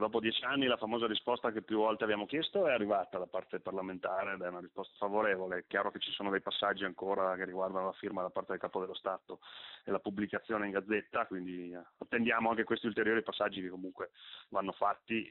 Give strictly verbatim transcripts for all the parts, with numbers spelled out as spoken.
Dopo dieci anni la famosa risposta che più volte abbiamo chiesto è arrivata da parte parlamentare ed è una risposta favorevole. È chiaro che ci sono dei passaggi ancora che riguardano la firma da parte del Capo dello Stato e la pubblicazione in Gazzetta, quindi attendiamo anche questi ulteriori passaggi che comunque vanno fatti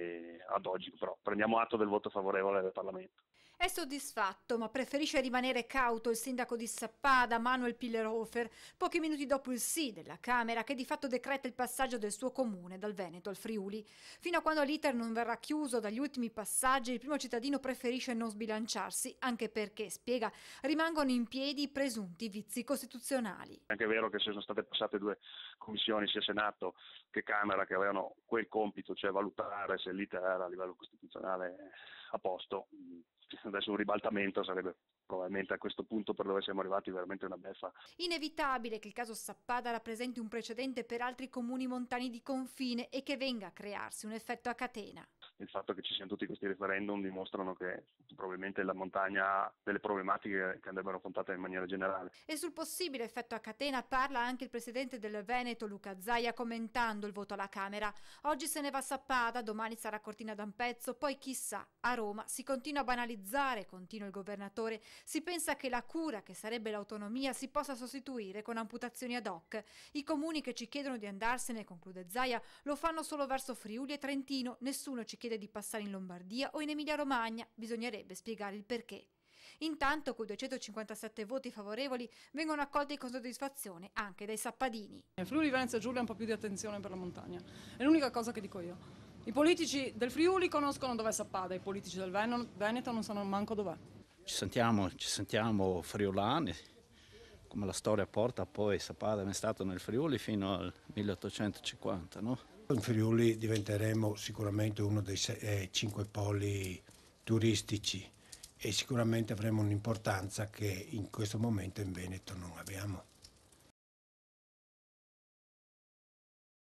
e ad oggi però prendiamo atto del voto favorevole del Parlamento. È soddisfatto, ma preferisce rimanere cauto il sindaco di Sappada, Manuel Pillerhofer, pochi minuti dopo il sì della Camera che di fatto decreta il passaggio del suo comune dal Veneto al Friuli. Fino a quando l'iter non verrà chiuso dagli ultimi passaggi, il primo cittadino preferisce non sbilanciarsi, anche perché, spiega, rimangono in piedi i presunti vizi costituzionali. È anche vero che se sono state passate due commissioni, sia Senato che Camera, che avevano quel compito, cioè valutare se l'iter era a livello costituzionale a posto, adesso un ribaltamento sarebbe probabilmente a questo punto, per dove siamo arrivati, veramente una beffa. Inevitabile che il caso Sappada rappresenti un precedente per altri comuni montani di confine e che venga a crearsi un effetto a catena. Il fatto che ci siano tutti questi referendum dimostrano che probabilmente la montagna ha delle problematiche che andrebbero affrontate in maniera generale. E sul possibile effetto a catena parla anche il presidente del Veneto, Luca Zaia, commentando il voto alla Camera. Oggi se ne va Sappada, domani sarà Cortina d'Ampezzo, poi chissà, a Roma si continua a banalizzare, continua il governatore, si pensa che la cura, che sarebbe l'autonomia, si possa sostituire con amputazioni ad hoc. I comuni che ci chiedono di andarsene, conclude Zaia, lo fanno solo verso Friuli e Trentino, nessuno ci chiede di passare in Lombardia o in Emilia-Romagna, bisognerebbe spiegare il perché. Intanto, con duecentocinquantasette voti favorevoli, vengono accolti con soddisfazione anche dai sappadini. Friuli, Venezia Giulia un po' più di attenzione per la montagna, è l'unica cosa che dico io. I politici del Friuli conoscono dov'è Sappada, i politici del Veneto non sanno manco dov'è. Ci sentiamo, ci sentiamo friulani, come la storia porta, poi Sappada è stato nel Friuli fino al milleottocentocinquanta, no? In Friuli diventeremo sicuramente uno dei sei, eh, cinque poli turistici e sicuramente avremo un'importanza che in questo momento in Veneto non abbiamo.